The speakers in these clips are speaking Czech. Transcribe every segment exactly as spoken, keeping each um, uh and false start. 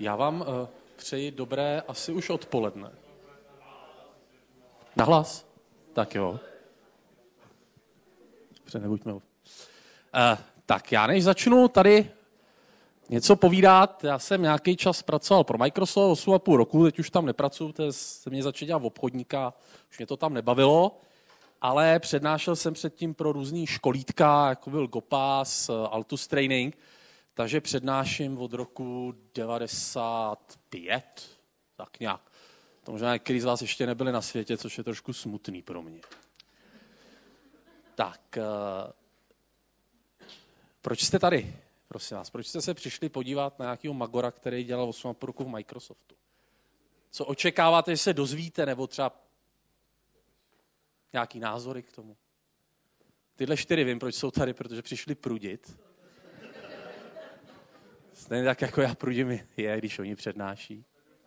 Já vám uh, přeji dobré asi už odpoledne. Nahlas? Tak jo. Dobře, nebuďme. Uh, tak já než začnu tady něco povídat, já jsem nějaký čas pracoval pro Microsoft, osm a půl roku, teď už tam nepracuju, to se mě začal dělat obchodníka, už mě to tam nebavilo, ale přednášel jsem předtím pro různý školítka, jako byl GoPass, Altus Training, takže přednáším od roku devadesát pět, tak nějak. To možná některý z vás ještě nebyli na světě, což je trošku smutný pro mě. Tak, uh, proč jste tady, prosím vás? Proč jste se přišli podívat na nějakého magora, který dělal osm a půl roku v Microsoftu? Co očekáváte, že se dozvíte, nebo třeba nějaký názory k tomu? Tyhle čtyři vím, proč jsou tady, protože přišli prudit. Stejně tak, jako já prudím je, když oni přednáší.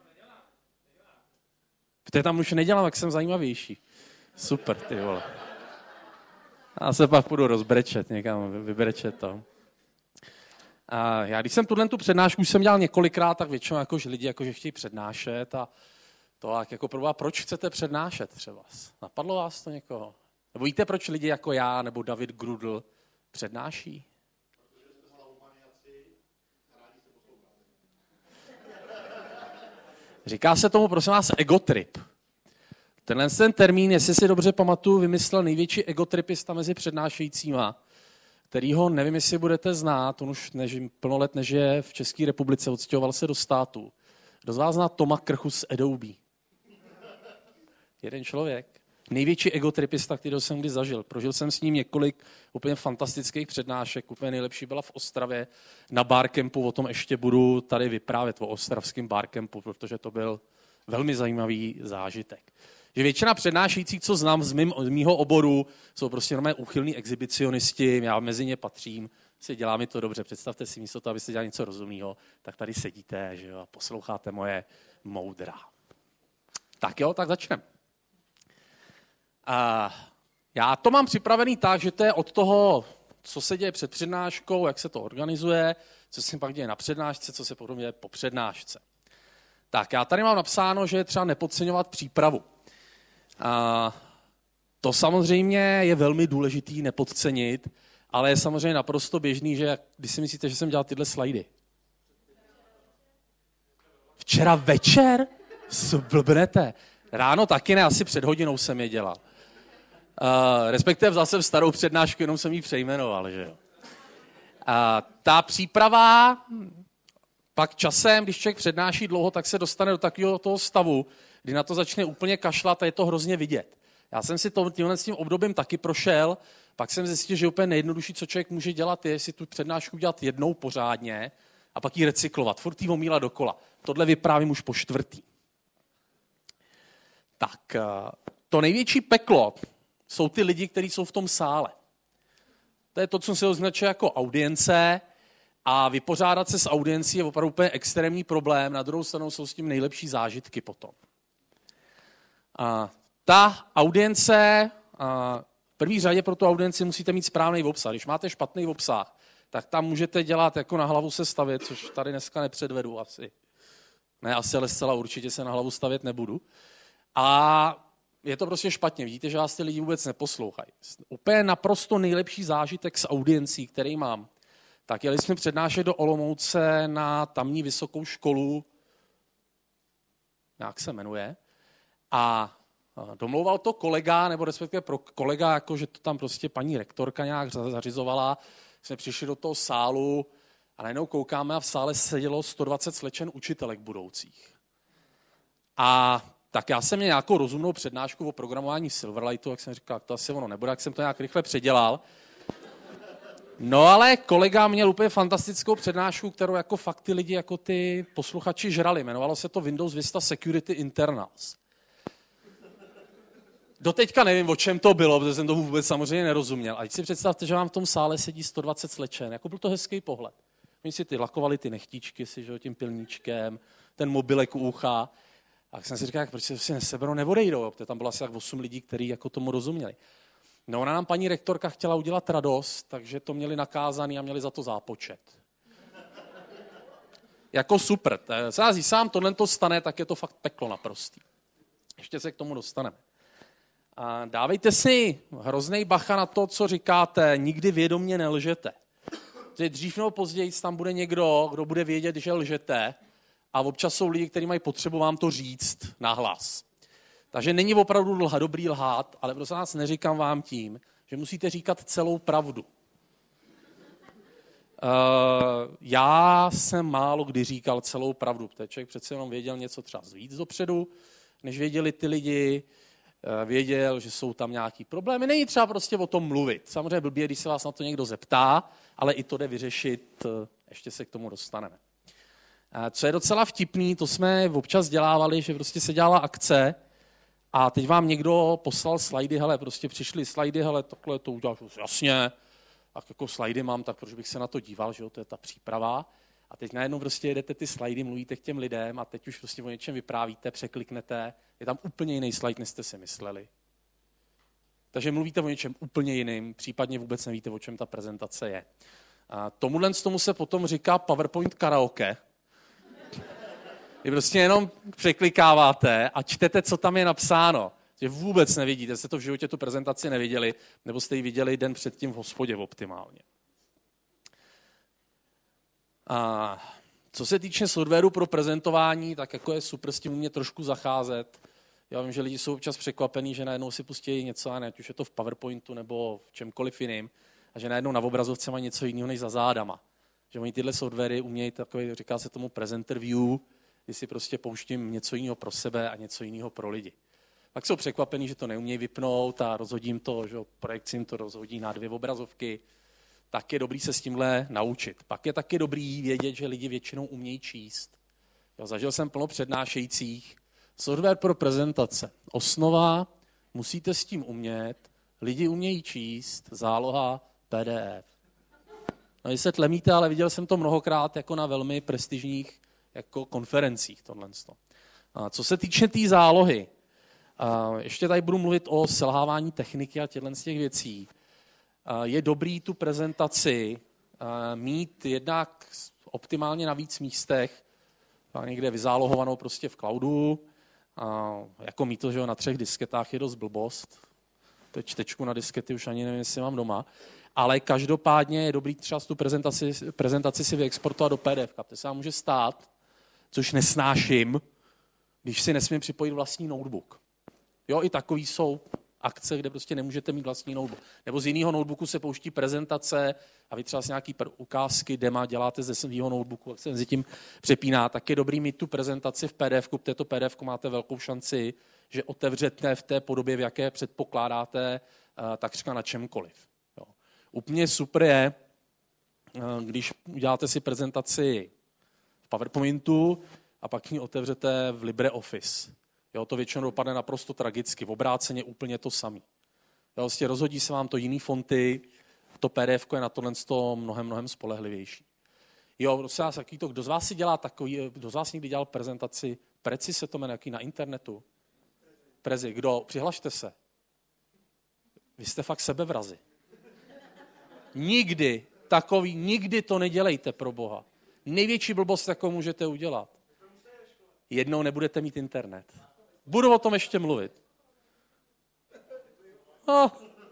Protože tam už nedělám, jak jsem zajímavější. Super, ty vole. Já se pak půjdu rozbrečet někam, vybrečet to. A já, když jsem tuhle tu přednášku už jsem dělal několikrát, tak většinou jakože lidi jakože chtějí přednášet a to jako probá, proč chcete přednášet třeba? Napadlo vás to někoho? Nebo víte, proč lidi jako já nebo David Grudl přednáší? Říká se tomu, prosím vás, egotrip. Tenhle ten termín, jestli si dobře pamatuju, vymyslel největší egotripista mezi přednášejícíma, kterýho nevím, jestli budete znát, on už neži, plno let nežije v České republice, odstěhoval se do státu. Kdo z vás zná Toma Krchu z Adobe? Jeden člověk. Největší egotripista, kterého jsem kdy zažil. Prožil jsem s ním několik úplně fantastických přednášek. Úplně nejlepší byla v Ostravě na barcampu. O tom ještě budu tady vyprávět, o ostravském barcampu, protože to byl velmi zajímavý zážitek. Že většina přednášejících, co znám z, mým, z mýho oboru, jsou prostě normálně úchylní exhibicionisti, já mezi ně patřím, si dělá mi to dobře. Představte si místo toho, abyste dělali něco rozumného, tak tady sedíte, že jo, a posloucháte moje moudra. Tak jo, tak začneme. A já to mám připravený tak, že to je od toho, co se děje před přednáškou, jak se to organizuje, co se pak děje na přednášce, co se potom děje po přednášce. Tak já tady mám napsáno, že je třeba nepodceňovat přípravu. A to samozřejmě je velmi důležitý nepodcenit, ale je samozřejmě naprosto běžný, že když si myslíte, že jsem dělal tyhle slajdy. Včera večer? Blbnete. Ráno taky ne, asi před hodinou jsem je dělal. Uh, respektive vzal jsem starou přednášku, jenom jsem ji přejmenoval, že jo. Uh, ta příprava, pak časem, když člověk přednáší dlouho, tak se dostane do takového toho stavu, kdy na to začne úplně kašlat a je to hrozně vidět. Já jsem si to, tímhle s tím obdobím taky prošel, pak jsem zjistil, že úplně nejjednodušší, co člověk může dělat, je si tu přednášku dělat jednou pořádně a pak ji recyklovat, furt jí omílat dokola. Tohle vyprávím už po čtvrtý. Tak, to největší peklo jsou ty lidi, kteří jsou v tom sále. To je to, co se označuje jako audience a vypořádat se s audiencí je opravdu úplně extrémní problém. Na druhou stranu jsou s tím nejlepší zážitky potom. A ta audience, a v první řadě pro tu audienci musíte mít správný obsah. Když máte špatný obsah, tak tam můžete dělat jako na hlavu se stavět, což tady dneska nepředvedu asi. Ne, asi, ale zcela určitě se na hlavu stavět nebudu. A je to prostě špatně. Vidíte, že vás ty lidi vůbec neposlouchají. Úplně naprosto nejlepší zážitek s audiencí, který mám, tak jeli jsme přednášet do Olomouce na tamní vysokou školu, jak se jmenuje, a domlouval to kolega, nebo respektive pro kolega, jako že to tam prostě paní rektorka nějak zařizovala. Jsme přišli do toho sálu a najednou koukáme a v sále sedělo sto dvacet slečen učitelek budoucích. A tak já jsem měl nějakou rozumnou přednášku o programování Silverlightu, jak jsem říkal, to asi ono nebude, jak jsem to nějak rychle předělal. No ale kolega měl úplně fantastickou přednášku, kterou jako fakt ty lidi, jako ty posluchači žrali. Jmenovalo se to Windows Vista Security Internals. Doteďka nevím, o čem to bylo, protože jsem tomu vůbec samozřejmě nerozuměl. A teď si představte, že vám v tom sále sedí sto dvacet slečen. Jako byl to hezký pohled. Oni si ty lakovali ty nechtíčky si, že, tím pilníčkem, ten mobilek u ucha. A jsem si říkal, proč si neseberou, neodejdou, protože tam bylo asi tak osm lidí, kteří jako tomu rozuměli. No ona nám paní rektorka chtěla udělat radost, takže to měli nakázaný a měli za to zápočet. jako super. Zází sám tohle to stane, tak je to fakt peklo naprostý. Ještě se k tomu dostaneme. A dávejte si hroznej bacha na to, co říkáte, nikdy vědomě nelžete. Že dřív nebo později tam bude někdo, kdo bude vědět, že lžete, a občas jsou lidi, kteří mají potřebu vám to říct nahlas. Takže není opravdu lha, dobrý lhát, ale prosím vás, neříkám vám tím, že musíte říkat celou pravdu. Uh, já jsem málo kdy říkal celou pravdu, protože člověk přece jenom věděl něco třeba víc dopředu, než věděli ty lidi, uh, věděl, že jsou tam nějaký problémy. Není třeba prostě o tom mluvit. Samozřejmě blbě, když se vás na to někdo zeptá, ale i to jde vyřešit, uh, ještě se k tomu dostaneme. Uh, co je docela vtipný, to jsme občas dělávali, že prostě se dělala akce a teď vám někdo poslal slajdy, hele, prostě přišly slajdy, hele, takhle to uděláš jasně, a jako slajdy mám, tak proč bych se na to díval, že jo, to je ta příprava. A teď najednou prostě jedete ty slajdy, mluvíte k těm lidem a teď už prostě o něčem vyprávíte, překliknete, je tam úplně jiný slide, než jste si mysleli. Takže mluvíte o něčem úplně jiným, případně vůbec nevíte, o čem ta prezentace je. A tomuhle z tomu se potom říká PowerPoint karaoke. Vy prostě jenom překlikáváte a čtete, co tam je napsáno. Že vůbec nevidíte, jste to v životě tu prezentaci neviděli, nebo jste ji viděli den předtím v hospodě optimálně. A co se týče softwaru pro prezentování, tak jako je super s tím umět trošku zacházet. Já vím, že lidi jsou občas překvapení, že najednou si pustí něco, a ne, ať už je to v PowerPointu nebo v čemkoliv jiným, a že najednou na obrazovce mají něco jiného než za zádama. Že oni tyhle softwary umějí takový, říká se tomu presenter view, kdy si prostě pouštím něco jiného pro sebe a něco jiného pro lidi. Pak jsou překvapení, že to neumějí vypnout a rozhodím to, že projekcím to rozhodí na dvě obrazovky. Tak je dobrý se s tímhle naučit. Pak je taky dobrý vědět, že lidi většinou umějí číst. Jo, zažil jsem plno přednášejících. Software pro prezentace. Osnova, musíte s tím umět. Lidi umějí číst. Záloha P D F. No, vy se tlemíte, ale viděl jsem to mnohokrát jako na velmi prestižních jako konferencích. Tohle. A co se týče té tý zálohy, Uh, ještě tady budu mluvit o selhávání techniky a těchto z těch věcí. Uh, je dobrý tu prezentaci uh, mít jednak optimálně na víc místech, uh, někde vyzálohovanou prostě v cloudu, uh, jako mít to, že na třech disketách je dost blbost. Teď čtečku na diskety už ani nevím, jestli mám doma. Ale každopádně je dobrý třeba tu prezentaci, prezentaci si vyexportovat do P D F. To se vám může stát, což nesnáším, když si nesmím připojit vlastní notebook. Jo, i takový jsou akce, kde prostě nemůžete mít vlastní notebook. Nebo z jiného notebooku se pouští prezentace a vy třeba si nějaký ukázky, dema děláte ze svého notebooku, jak se mezi tím přepíná, tak je dobrý mít tu prezentaci v P D F ku, protože to P D F ku máte velkou šanci, že otevřete v té podobě, v jaké předpokládáte, takřka na čemkoliv. Jo. Úplně super je, když uděláte si prezentaci v PowerPointu a pak ji otevřete v LibreOffice. Jo, to většinou dopadne naprosto tragicky, v obráceně úplně to samé. Vlastně rozhodí se vám to jiný fonty, to P D F je na tohle mnohem, mnohem spolehlivější. Jo, prosím vás, jaký to, kdo z vás si dělá takový, kdo z vás někdy dělal prezentaci, Prezi se to jmenuje, jaký na internetu? Prezi, kdo? Přihlašte se. Vy jste fakt sebevrazi. Nikdy takový, nikdy to nedělejte, pro Boha. Největší blbost, jakou můžete udělat. Jednou nebudete mít internet. Budu o tom ještě mluvit. Oh.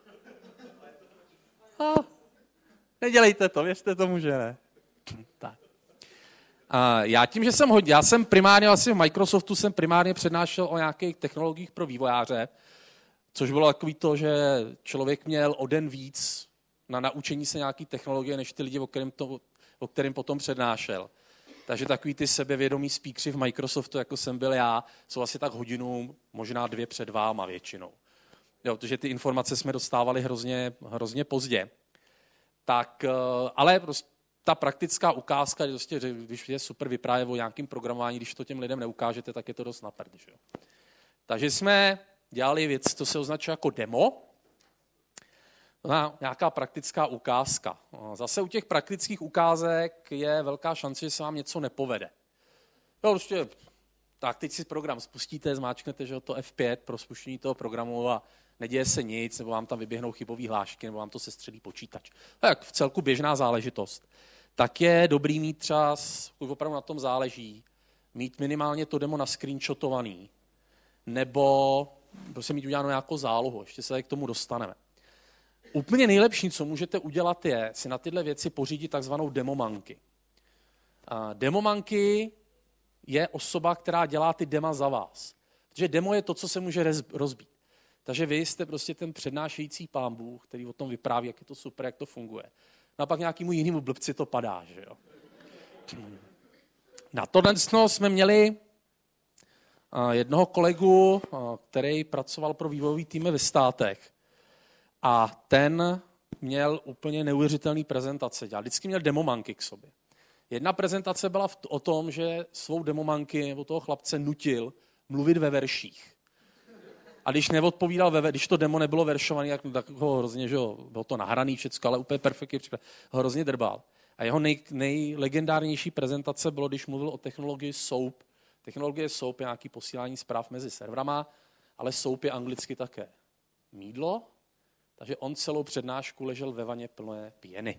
Oh. Nedělejte to, věřte tomu, že ne. Tak. A já tím, že jsem hodně, já jsem primárně asi v Microsoftu jsem primárně přednášel o nějakých technologiích pro vývojáře, což bylo takový to, že člověk měl o den víc na naučení se nějaký technologie, než ty lidi, o kterým, to, o kterým potom přednášel. Takže takový ty sebevědomí speakři v Microsoftu, jako jsem byl já, jsou asi tak hodinu, možná dvě před váma většinou. Jo, protože ty informace jsme dostávali hrozně, hrozně pozdě. Tak, ale prostě ta praktická ukázka, prostě, když je super vyprávět o nějakém programování, když to těm lidem neukážete, tak je to dost na prd. Takže jsme dělali věc, to se označuje jako demo, nějaká praktická ukázka. Zase u těch praktických ukázek je velká šance, že se vám něco nepovede. Jo, prostě, tak teď si program spustíte, zmáčknete, že to F pět pro spuštění toho programu a neděje se nic, nebo vám tam vyběhnou chybové hlášky, nebo vám to sestřelí počítač. Tak v celku běžná záležitost. tak je dobrý mít třeba, pokud opravdu na tom záleží, mít minimálně to demo nascreenshotovaný, nebo prostě mít uděláno nějakou zálohu, ještě se k tomu dostaneme. Úplně nejlepší, co můžete udělat, je si na tyhle věci pořídit takzvanou demomanky. Demomanky je osoba, která dělá ty dema za vás. Protože demo je to, co se může rozbít. Takže vy jste prostě ten přednášející pán Bůh, který o tom vypráví, jak je to super, jak to funguje. No a pak nějakému jinému blbci to padá, že jo. Na tohle jsme měli jednoho kolegu, který pracoval pro vývojový týmy ve státech. A ten měl úplně neuvěřitelný prezentace. Dělal. Vždycky měl demomanky k sobě. Jedna prezentace byla o tom, že svou demomanky nebo toho chlapce nutil mluvit ve verších. A když neodpovídal, ve, když to demo nebylo veršované, tak ho hrozně, že jo, bylo to nahraný všecko, ale úplně perfektně připravený, ho hrozně drbal. A jeho nej, nejlegendárnější prezentace bylo, když mluvil o technologii SOAP. Technologie SOAP je nějaký posílání zpráv mezi serverama, ale SOAP je anglicky také mýdlo, takže on celou přednášku ležel ve vaně plné pěny.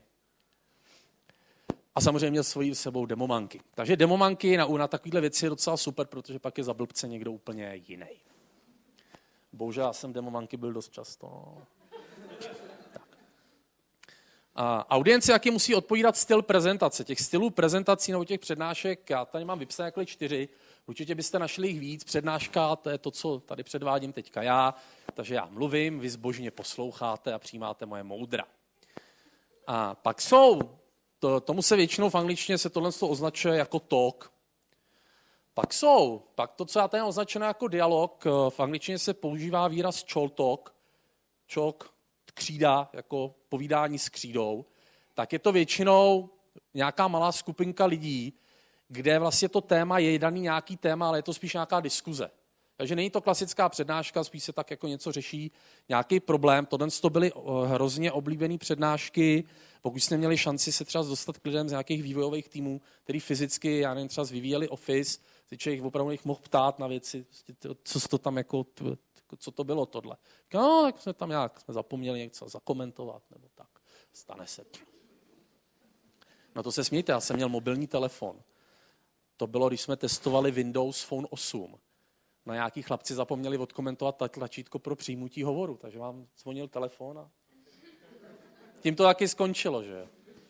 A samozřejmě měl svojí sebou demomanky. Takže demomanky na, na takovéhle věci je docela super, protože pak je za blbce někdo úplně jiný. Bohužel já jsem demomanky byl dost často. Tak. A audience, jaký musí odpovídat styl prezentace. Těch stylů prezentací nebo těch přednášek, já tady mám vypsané jako čtyři, určitě byste našli jich víc. Přednáška, to je to, co tady předvádím teďka já, takže já mluvím, vy zbožně posloucháte a přijímáte moje moudra. A pak jsou, to, tomu se většinou v angličtině se tohle označuje jako talk. Pak jsou, pak to, co já tady označeno jako dialog, v angličtině se používá výraz chol talk, čok, křída, jako povídání s křídou, tak je to většinou nějaká malá skupinka lidí, kde vlastně to téma je daný nějaký téma, ale je to spíš nějaká diskuze. Takže není to klasická přednáška, spíš se tak jako něco řeší, nějaký problém. Tohle to byly hrozně oblíbené přednášky, pokud jste měli šanci se třeba dostat k lidem z nějakých vývojových týmů, který fyzicky, já nevím, třeba vyvíjeli Office, ty člověk opravdu jich mohl ptát na věci, co to tam jako, co to bylo tohle. No, tak jsme tam nějak jsme zapomněli něco zakomentovat, nebo tak. Stane se. No to se smějte, já jsem měl mobilní telefon. To bylo, když jsme testovali Windows Phone osm. Na nějaký chlapci zapomněli odkomentovat tlačítko pro přijímutí hovoru, takže vám zvonil telefon a tím to taky skončilo, že?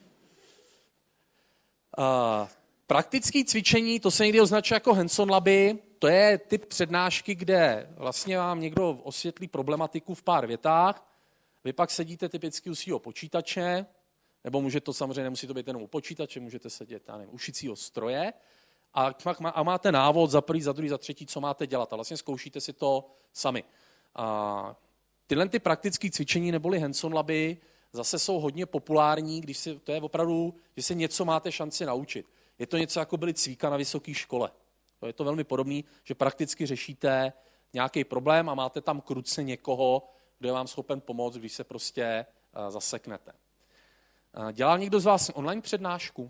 Uh, praktické cvičení, to se někdy označuje jako hands-on laby, to je typ přednášky, kde vlastně vám někdo osvětlí problematiku v pár větách, vy pak sedíte typicky u svého počítače, nebo může to samozřejmě, nemusí to být jenom u počítače, můžete sedět, já nevím, u šicího stroje, a, a máte návod za první, za druhý, za třetí, co máte dělat. A vlastně zkoušíte si to sami. A tyhle ty praktické cvičení neboli hands-on laby zase jsou hodně populární, když si, to je opravdu, že se něco máte šanci naučit. Je to něco, jako byly cvíka na vysoké škole. To je to velmi podobné, že prakticky řešíte nějaký problém a máte tam k ruce někoho, kdo je vám schopen pomoct, když se prostě uh, zaseknete. Uh, dělal někdo z vás online přednášku?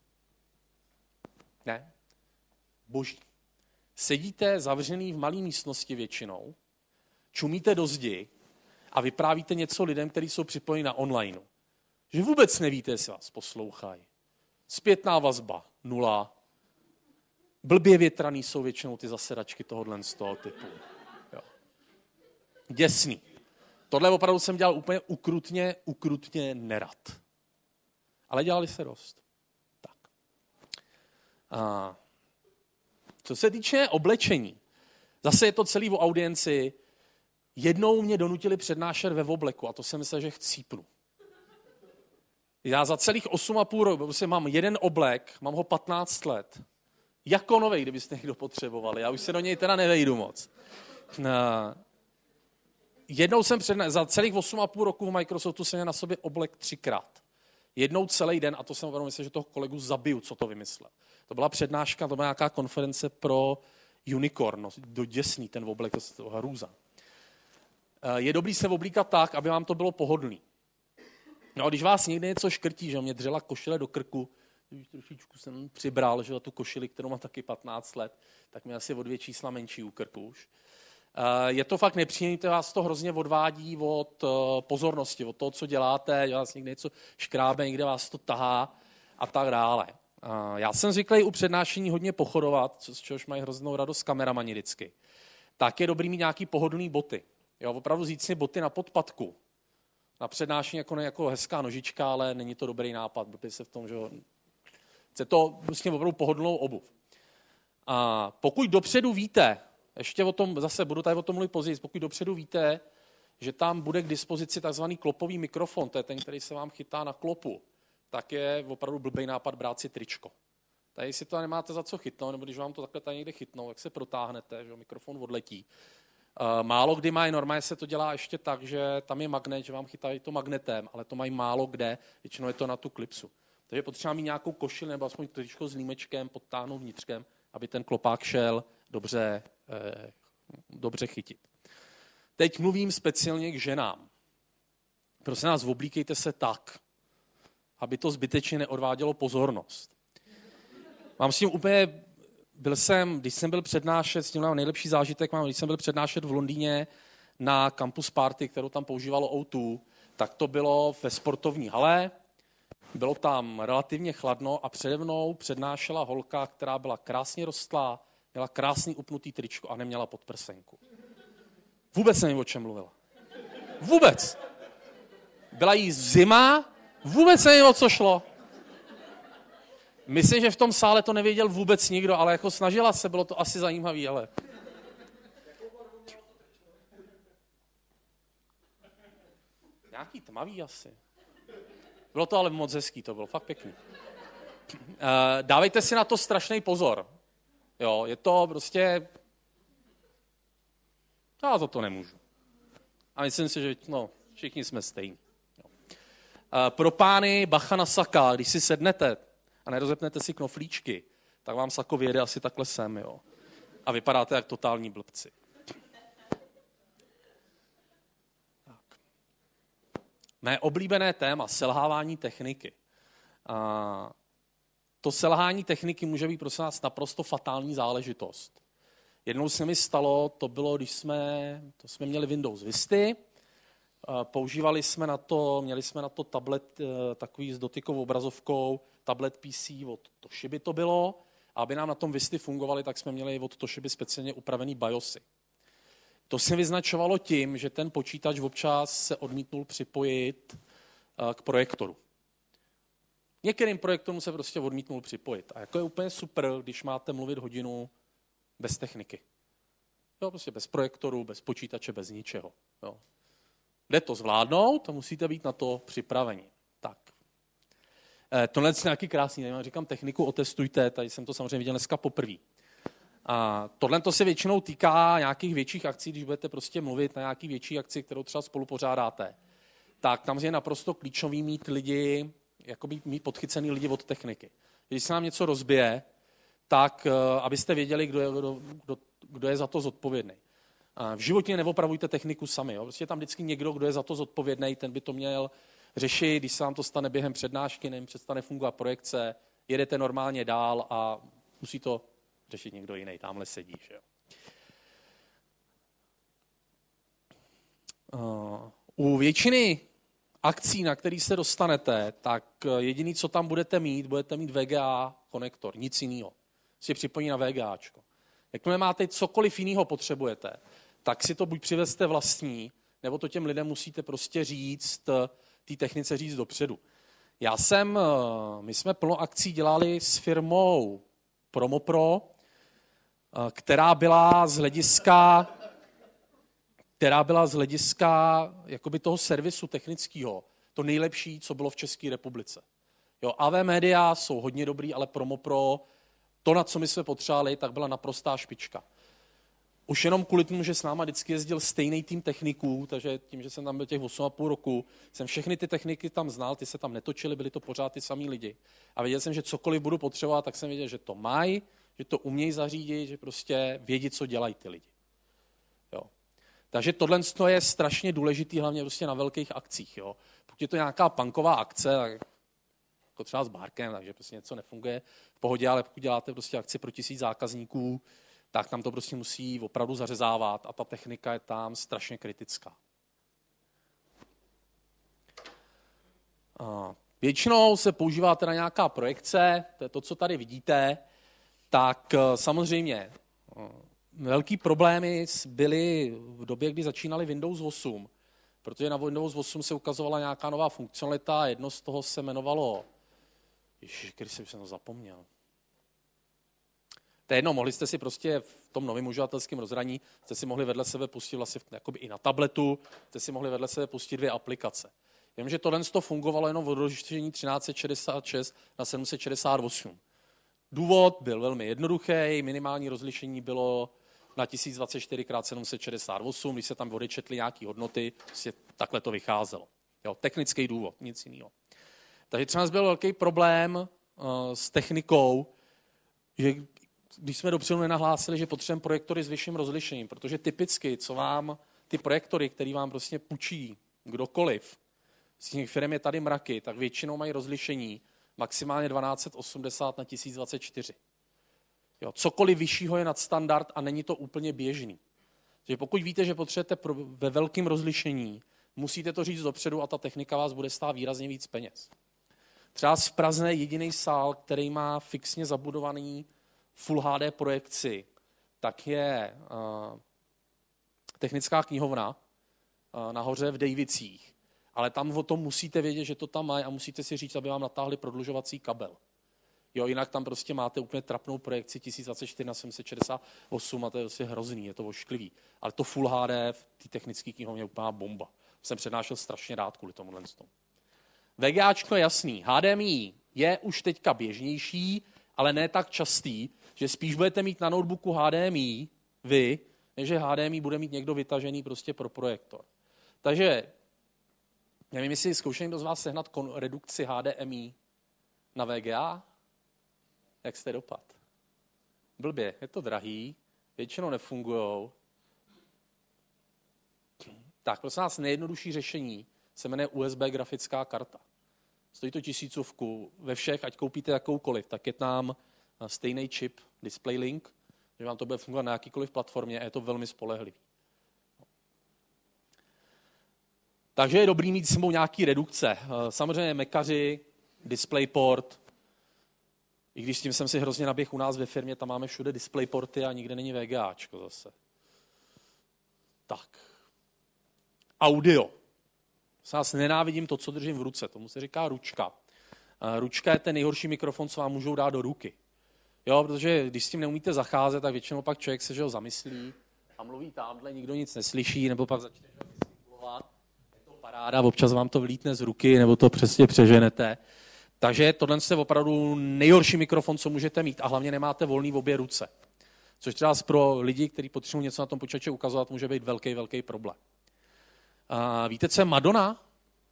Ne? Boží. Sedíte zavřený v malé místnosti většinou, čumíte do zdi a vyprávíte něco lidem, kteří jsou připojeni na online. Že vůbec nevíte, jestli vás poslouchají. Zpětná vazba, nula. Blbě větraný jsou většinou ty zasedačky tohohle z toho typu. Jo. Děsný. Tohle opravdu jsem dělal úplně ukrutně, ukrutně nerad. Ale dělali se dost. Tak. A co se týče oblečení, zase je to celý o audienci. Jednou mě donutili přednášet ve obleku a to jsem myslel, že chcípnu. Já za celých osm a půl roku prostě mám jeden oblek, mám ho patnáct let. Jako novej, kdybyste někdo potřebovali. Já už se do něj teda nevejdu moc. Jednou jsem přednášel, za celých osm a půl roku v Microsoftu jsem měl na sobě oblek třikrát. Jednou celý den, a to jsem opravdu myslel, že toho kolegu zabiju, co to vymyslel. To byla přednáška, to byla nějaká konference pro Unicorn, no, doděsný ten oblek, to je hrůza. Je dobrý se oblíkat tak, aby vám to bylo pohodlný. No a když vás někde něco škrtí, že mě dřela košile do krku, když trošičku jsem přibral, že tu košili, kterou mám taky patnáct let, tak mi asi o dvě čísla menší u krku už. Je to fakt nepříjemné, to vás to hrozně odvádí od pozornosti, od toho, co děláte, že vás někde něco škrábe, někde vás to tahá a tak dále. Já jsem zvyklý u přednášení hodně pochodovat, z čehož mají hroznou radost kameramani vždycky. Tak je dobrý mít nějaký pohodlný boty. Jo, opravdu vzít si boty na podpatku. Na přednášení jako, ne, jako hezká nožička, ale není to dobrý nápad, protože se v tom, že chce to vlastně opravdu pohodlnou obuv. A pokud dopředu víte, ještě o tom, zase budu tady o tom mluvit později, pokud dopředu víte, že tam bude k dispozici takzvaný klopový mikrofon, to je ten, který se vám chytá na klopu, tak je opravdu blbý nápad brát si tričko. Tady si to nemáte za co chytnout, nebo když vám to takhle tady někde chytnou, tak se protáhnete, že mikrofon odletí. Málo kdy mají, normálně se to dělá ještě tak, že tam je magnet, že vám chytají to magnetem, ale to mají málo kde, většinou je to na tu klipsu. Takže potřeba mít nějakou košili nebo aspoň tričko s límečkem, podtáhnout vnitřkem, aby ten klopák šel dobře, eh, dobře chytit. Teď mluvím speciálně k ženám. Prosím nás, oblíkejte se tak, aby to zbytečně neodvádělo pozornost. Mám s tím úplně, byl jsem, když jsem byl přednášet, s tím mám nejlepší zážitek, mám, když jsem byl přednášet v Londýně na campus party, kterou tam používalo ó dva, tak to bylo ve sportovní hale, bylo tam relativně chladno a přede mnou přednášela holka, která byla krásně rostlá, měla krásný upnutý tričko a neměla podprsenku. Vůbec nevím, o čem mluvila. Vůbec. Byla jí zima, vůbec nevím, o co šlo. Myslím, že v tom sále to nevěděl vůbec nikdo, ale jako snažila se, bylo to asi zajímavý, ale... Nějaký tmavý asi. Bylo to ale moc hezký, to bylo fakt pěkný. Dávejte si na to strašný pozor. Jo, je to prostě... Já za to nemůžu. A myslím si, že no, všichni jsme stejní. Jo. Pro pány bacha na saka, když si sednete a nerozepnete si knoflíčky, tak vám sako vyjede asi takhle sem, jo. A vypadáte jak totální blbci. Tak. Mé oblíbené téma, selhávání techniky. A to selhání techniky může být prosím nás naprosto fatální záležitost. Jednou se mi stalo, to bylo, když jsme, to jsme měli Windows Visty, používali jsme na to, měli jsme na to tablet takový s dotykovou obrazovkou, tablet P C od Toshiby to bylo, a aby nám na tom Visty fungovaly, tak jsme měli od Toshiby speciálně upravený BIOSy. To se vyznačovalo tím, že ten počítač občas se odmítnul připojit k projektoru. Některým projektorům se prostě odmítnul připojit. A jako je úplně super, když máte mluvit hodinu bez techniky. Jo, prostě bez projektoru, bez počítače, bez ničeho. Jo. Jde to zvládnout a musíte být na to připraveni. Tak. E, tohle je nějaký krásný, nevím, říkám techniku, otestujte, tady jsem to samozřejmě viděl dneska poprvé. A tohle to se většinou týká nějakých větších akcí, když budete prostě mluvit na nějaký větší akci, kterou třeba spolu pořádáte. Tak tam je naprosto klíčový mít lidi, jakoby mít podchycený lidi od techniky. Když se nám něco rozbije, tak abyste věděli, kdo je, kdo, kdo, kdo je za to zodpovědný. V životě neopravujte techniku sami. Jo? Prostě je tam vždycky někdo, kdo je za to zodpovědný, ten by to měl řešit, když se vám to stane během přednášky, nevím, přestane fungovat projekce, jedete normálně dál a musí to řešit někdo jiný, tamhle sedí. Že jo? U většiny akcí, na který se dostanete, tak jediný, co tam budete mít, budete mít V G A konektor, nic jiného. Si připojí na VGAčko. Jakmile máte cokoliv jiného potřebujete, tak si to buď přivezte vlastní, nebo to těm lidem musíte prostě říct, té technice říct dopředu. Já jsem, my jsme plno akcí dělali s firmou Promopro, která byla z hlediska, která byla z hlediska jakoby toho servisu technického to nejlepší, co bylo v České republice. Jo, A V Media jsou hodně dobrý, ale Promopro, to, na co my jsme potřebovali, tak byla naprostá špička. Už jenom kvůli tomu, že s náma vždycky jezdil stejný tým techniků, takže tím, že jsem tam byl těch osm a půl roku, jsem všechny ty techniky tam znal, ty se tam netočily, byli to pořád ty samý lidi. A věděl jsem, že cokoliv budu potřebovat, tak jsem věděl, že to mají, že to umějí zařídit, že prostě vědí, co dělají ty lidi. Jo. Takže tohle je strašně důležitý, hlavně prostě na velkých akcích. Jo. Pokud je to nějaká punková akce, tak jako třeba s Barkem, takže prostě něco nefunguje v pohodě, ale pokud děláte prostě akci pro tisíc zákazníků, tak tam to prostě musí opravdu zařezávat a ta technika je tam strašně kritická. Většinou se používá teda nějaká projekce, to je to, co tady vidíte, tak samozřejmě velký problémy byly v době, kdy začínali Windows osm, protože na Windows osm se ukazovala nějaká nová funkcionalita, jedno z toho se jmenovalo, ježiš, když jsem to zapomněl. To je jedno, mohli jste si prostě v tom novém uživatelském rozhraní, jste si mohli vedle sebe pustit vlastně jakoby i na tabletu, jste si mohli vedle sebe pustit dvě aplikace. Jenomže tohle to fungovalo jenom v rozlišení třináct set šedesát šest na sedm set šedesát osm. Důvod byl velmi jednoduchý, minimální rozlišení bylo na tisíc dvacet čtyři krát sedm set šedesát osm, když se tam odečetly nějaké hodnoty, prostě takhle to vycházelo. Jo, technický důvod, nic jiného. Takže třeba byl velký problém uh, s technikou, že když jsme dopředu nenahlásili, že potřebujeme projektory s vyšším rozlišením, protože typicky, co vám ty projektory, který vám prostě půjčí kdokoliv, z těch firm je tady mraky, tak většinou mají rozlišení maximálně dvanáct set osmdesát na tisíc dvacet čtyři. Jo, cokoliv vyššího je nadstandard a není to úplně běžný. Takže pokud víte, že potřebujete pro, ve velkém rozlišení, musíte to říct dopředu a ta technika vás bude stát výrazně víc peněz. Třeba v Praze je jediný sál, který má fixně zabudovaný Full H D projekci, tak je uh, technická knihovna uh, nahoře v Dejvicích. Ale tam o tom musíte vědět, že to tam mají a musíte si říct, aby vám natáhli prodlužovací kabel. Jo, jinak tam prostě máte úplně trapnou projekci tisíc dvacet čtyři na sedm set šedesát osm a to je prostě hrozný, je to ošklivý. Ale to Full H D v té technické knihovně je úplná bomba. Jsem přednášel strašně rád kvůli tomuhle. VGAčko je jasný. H D M I je už teďka běžnější, ale ne tak častý, že spíš budete mít na notebooku H D M I vy, než že H D M I bude mít někdo vytažený prostě pro projektor. Takže nevím, jestli zkoušel někdo z vás sehnat redukci H D M I na V G A? Jak jste dopad? Blbě, je to drahý, většinou nefungujou. Tak, prosím vás, nejjednodušší řešení se jmenuje U S B grafická karta. Stojí to tisícovku ve všech, ať koupíte jakoukoliv, tak je tam stejný čip DisplayLink, že vám to bude fungovat na jakýkoliv platformě a je to velmi spolehlivý. Takže je dobrý mít s sebou nějaký redukce. Samozřejmě mekaři, DisplayPort, i když s tím jsem si hrozně naběh u nás ve firmě, tam máme všude DisplayPorty a nikde není VGAčko zase. Tak. Audio. Já nenávidím to, co držím v ruce, tomu se říká ručka. Ručka je ten nejhorší mikrofon, co vám můžou dát do ruky. Jo, protože když s tím neumíte zacházet, tak většinou pak člověk se že ho zamyslí a mluví tamhle, nikdo nic neslyší, nebo pak začne vysimulovat. Je to paráda, občas vám to vlítne z ruky, nebo to přesně přeženete. Takže tohle je opravdu nejhorší mikrofon, co můžete mít a hlavně nemáte volný v obě ruce. Což třeba pro lidi, kteří potřebují něco na tom počítači ukazovat, může být velký, velký problém. A víte, co je Madonna?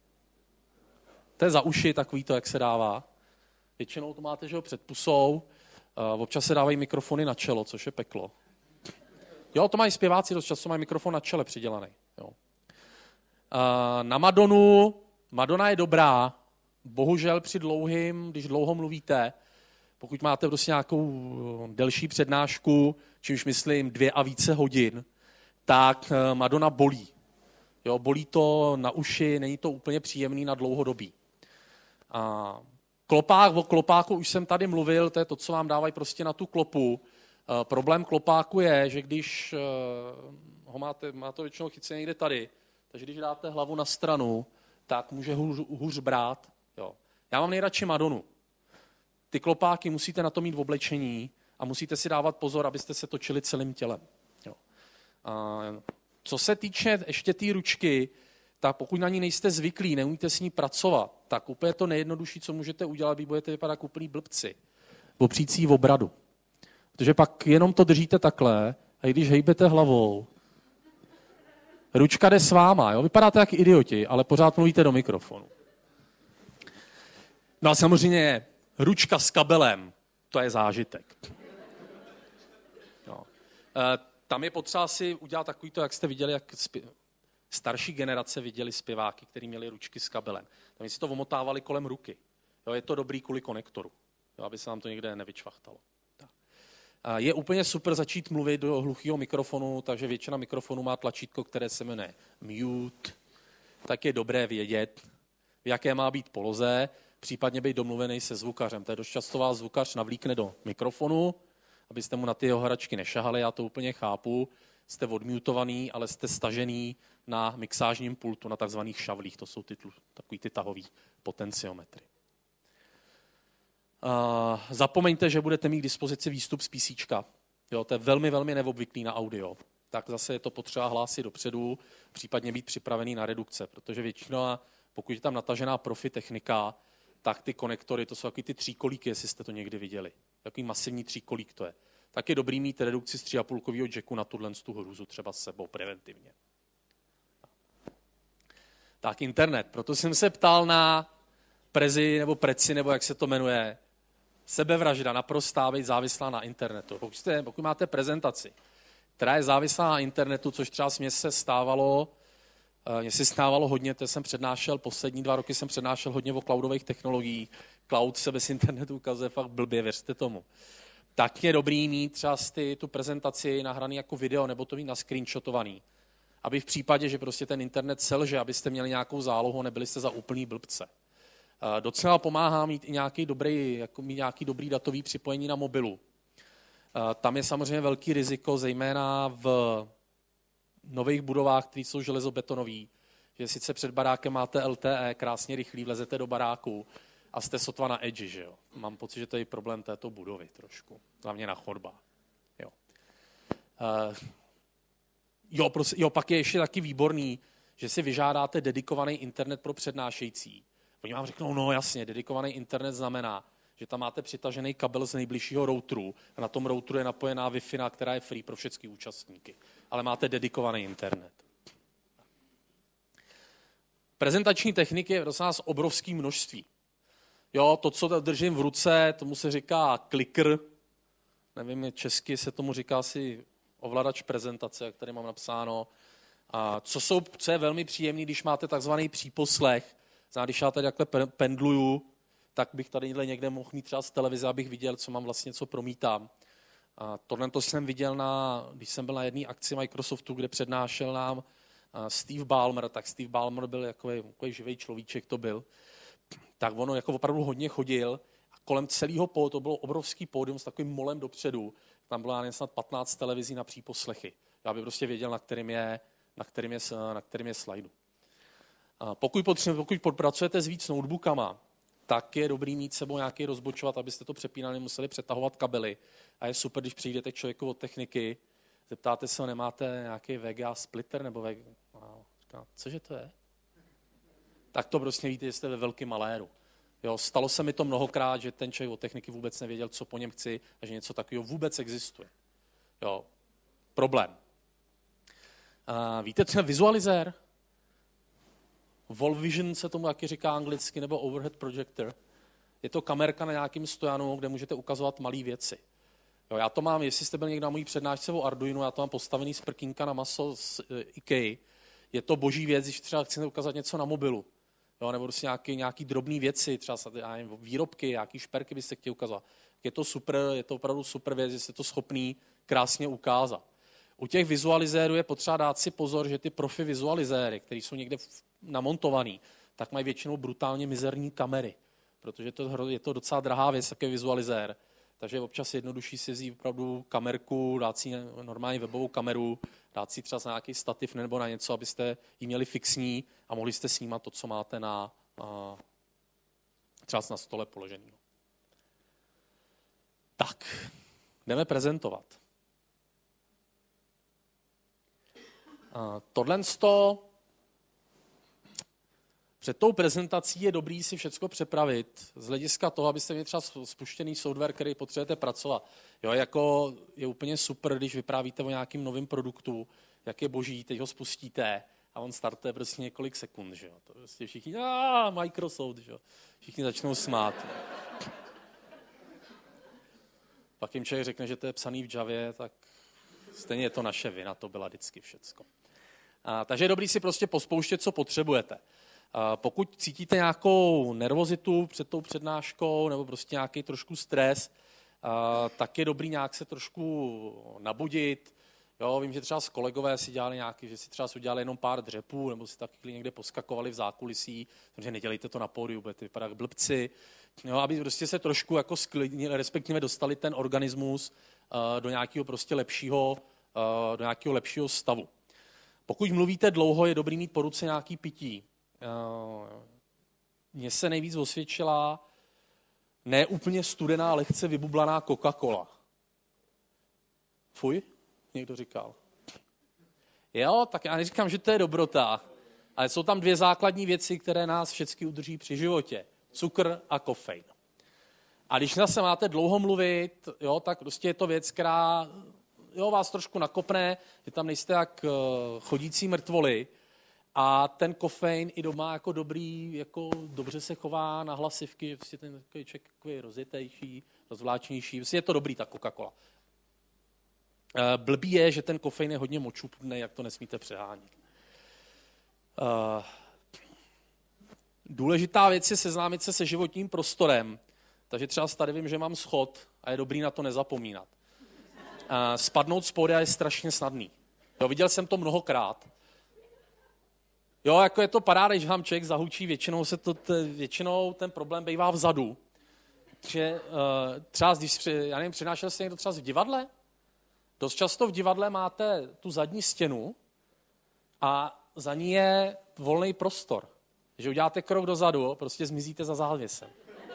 To je za uši takový to, jak se dává. Většinou to máte, že ho před pusou, občas se dávají mikrofony na čelo, což je peklo. Jo, to mají zpěváci, dost často mají mikrofon na čele přidělaný. Jo. Na Madonu, Madonna je dobrá, bohužel při dlouhým, když dlouho mluvíte, pokud máte prostě nějakou delší přednášku, čímž myslím dvě a více hodin, tak Madonna bolí. Jo, bolí to na uši, není to úplně příjemný na dlouhodobí. A klopák, o klopáku už jsem tady mluvil, to je to, co vám dávají prostě na tu klopu. E, problém klopáku je, že když e, ho máte, má to většinou chycené někde tady, takže když dáte hlavu na stranu, tak může hůř, hůř brát. Jo. Já mám nejradši Madonu. Ty klopáky musíte na to mít v oblečení a musíte si dávat pozor, abyste se točili celým tělem. Jo. A co se týče ještě té ručky, tak pokud na ní nejste zvyklí, neumíte s ní pracovat, tak úplně to nejjednodušší, co můžete udělat, vy budete vypadat jako úplný blbci. Opřít si ji v obradu. Protože pak jenom to držíte takhle a když hejbete hlavou, ručka jde s váma, jo? Vypadáte jak idioti, ale pořád mluvíte do mikrofonu. No a samozřejmě ručka s kabelem, to je zážitek. No. E, tam je potřeba si udělat takový to, jak jste viděli, jak zpě- starší generace viděli zpěváky, kteří měli ručky s kabelem. Tam si to omotávali kolem ruky. Jo, je to dobrý kvůli konektoru, jo, aby se vám to někde nevyčvachtalo. Tak. A je úplně super začít mluvit do hluchého mikrofonu, takže většina mikrofonů má tlačítko, které se jmenuje mute. Tak je dobré vědět, v jaké má být poloze, případně být domluvený se zvukařem. To je dost často vás zvukař navlíkne do mikrofonu, abyste mu na ty jeho hračky nešahali, já to úplně chápu. Jste odmutovaný, ale jste stažený na mixážním pultu, na takzvaných šavlích. To jsou ty, takový ty tahový potenciometry. Uh, zapomeňte, že budete mít k dispozici výstup z PCčka. Jo, to je velmi, velmi neobvyklý na audio. Tak zase je to potřeba hlásit dopředu, případně být připravený na redukce, protože většinou, pokud je tam natažená profi technika, tak ty konektory, to jsou takový ty tříkolíky, jestli jste to někdy viděli. Takový masivní tříkolík to je. Tak je dobrý mít redukci z tři a půl kovýho jacku na tuhle tu hruzu třeba s sebou preventivně. Tak internet. Proto jsem se ptal na prezi nebo preci, nebo jak se to jmenuje, sebevražda, naprostá, být závislá na internetu. Pokud, jste, pokud máte prezentaci, která je závislá na internetu, což třeba mně se stávalo, mně se stávalo hodně, to jsem přednášel, poslední dva roky jsem přednášel hodně o cloudových technologiích. Cloud se bez internetu ukazuje fakt blbě, věřte tomu. Tak je dobrý mít třeba ty, tu prezentaci nahraný jako video, nebo to mít nascreenshotovaný. Aby v případě, že prostě ten internet selže, abyste měli nějakou zálohu, nebyli jste za úplný blbce. Docela pomáhá mít i nějaký dobrý, jako mít nějaký dobrý datový připojení na mobilu. Tam je samozřejmě velký riziko, zejména v nových budovách, které jsou železobetonové, že sice před barákem máte L T E, krásně rychlý, vlezete do baráku a jste sotva na edge, že jo. Mám pocit, že to je problém této budovy trošku, hlavně na chodbách. Jo. Uh, jo, prosím, jo, pak je ještě taky výborný, že si vyžádáte dedikovaný internet pro přednášející. Oni vám řeknou, no jasně, dedikovaný internet znamená, že tam máte přitažený kabel z nejbližšího routeru a na tom routeru je napojená Wi-Fi, která je free pro všechny účastníky. Ale máte dedikovaný internet. Prezentační techniky je prosím nás obrovské množství. Jo, to, co držím v ruce, tomu se říká clicker. Nevím, česky se tomu říká asi ovladač prezentace, jak tady mám napsáno. A co, jsou, co je velmi příjemný, když máte takzvaný příposlech. Znamená, když já tady takhle pendluju, tak bych tady někde mohl mít třeba z televize, abych viděl, co mám vlastně, co promítám. A tohle to jsem viděl, na, když jsem byl na jedné akci Microsoftu, kde přednášel nám Steve Ballmer, tak Steve Ballmer byl takový, takový živý človíček, to byl. Tak ono jako opravdu hodně chodil a kolem celého pódu, to bylo obrovský pódium s takovým molem dopředu, tam bylo jen snad patnáct televizí na příposlechy. Já bych prostě věděl, na kterým je, na kterým je, na kterým je slajdu. A pokud, pokud pracujete s víc notebookama, tak je dobrý mít sebou nějaký rozbočovat, abyste to přepínali, museli přetahovat kabely. A je super, když přijdete k člověku od techniky, zeptáte se, nemáte nějaký V G A splitter nebo V G A... Říká, cože to je? Tak to prostě víte, že jste ve velkém maléru. Jo, stalo se mi to mnohokrát, že ten člověk od techniky vůbec nevěděl, co po něm chci a že něco takového vůbec existuje. Jo, problém. A víte, co je vizualizér? Wall Vision se tomu taky říká anglicky, nebo overhead projector. Je to kamerka na nějakým stojanu, kde můžete ukazovat malé věci. Jo, já to mám, jestli jste byl někdo na mojí přednášce o Arduino, já to mám postavený z prkínka na maso z IKEA. Je to boží věc, když třeba chcete ukázat něco na mobilu. Jo, nebo prostě nějaký, nějaký drobný věci, třeba já nevím, výrobky, nějaký šperky byste chtěli ukázat. Je to super, je to opravdu super věc, že jste to schopný krásně ukázat. U těch vizualizérů je potřeba dát si pozor, že ty profi vizualizéry, které jsou někde namontovaný, tak mají většinou brutálně mizerní kamery, protože to je to docela drahá věc, takový vizualizér. Takže je občas jednodušší si vzít opravdu kamerku, dát si normální webovou kameru, dát si třeba nějaký stativ nebo na něco, abyste ji měli fixní a mohli jste snímat to, co máte na, na třeba na stole položený. Tak, jdeme prezentovat. Tohle sto před tou prezentací je dobrý si všecko přepravit z hlediska toho, abyste měli třeba spuštěný software, který potřebujete pracovat. Jo, jako je úplně super, když vyprávíte o nějakým novém produktu, jak je boží, teď ho spustíte a on startuje prostě několik sekund. Že jo. To prostě všichni, a Microsoft, že jo. Všichni začnou smát. Pak jim člověk řekne, že to je psaný v Javě, tak stejně je to naše vina, to byla vždycky všecko. A, takže je dobrý si prostě pospouštět, co potřebujete. A pokud cítíte nějakou nervozitu před tou přednáškou nebo prostě nějaký trošku stres, a, tak je dobrý nějak se trošku nabudit. Jo, vím, že třeba s kolegové si dělali nějaký, že si třeba udělali jenom pár dřepů, nebo si taky někde poskakovali v zákulisí, takže nedělejte to na pódiu, budete vypadat jak blbci. Jo, aby prostě se trošku jako sklidnili, respektive dostali ten organismus uh, do nějakého prostě lepšího, uh, do nějakého lepšího stavu. Pokud mluvíte dlouho, je dobrý mít po ruce nějaký pití. Uh, Mně se nejvíc osvědčila ne úplně studená, lehce vybublaná Coca-Cola. Fuj, někdo říkal. Jo, tak já neříkám, že to je dobrota, ale jsou tam dvě základní věci, které nás všechny udrží při životě. Cukr a kofein. A když zase máte dlouho mluvit, jo, tak prostě je to věc, která jo, vás trošku nakopne, že tam nejste jak chodící mrtvoli a ten kofein i doma jako dobrý, jako dobře se chová na hlasivky, prostě ten takový člověk takový rozjetejší, rozvláčnější, prostě je to dobrý ta Coca-Cola. Blbý je, že ten kofein je hodně močupný, jak to nesmíte přehánět. Uh, důležitá věc je seznámit se se životním prostorem, takže třeba tady vím, že mám schod a je dobrý na to nezapomínat. Uh, spadnout z pódia je strašně snadný. Jo, viděl jsem to mnohokrát. Jo, jako je to paráda, když vám člověk zahučí, většinou, se to, t, většinou ten problém bývá vzadu. Že uh, třeba, když, já nevím, přinášel jste někdo třeba v divadle? Dost často v divadle máte tu zadní stěnu a za ní je volný prostor. Když uděláte krok dozadu, prostě zmizíte za závěsem.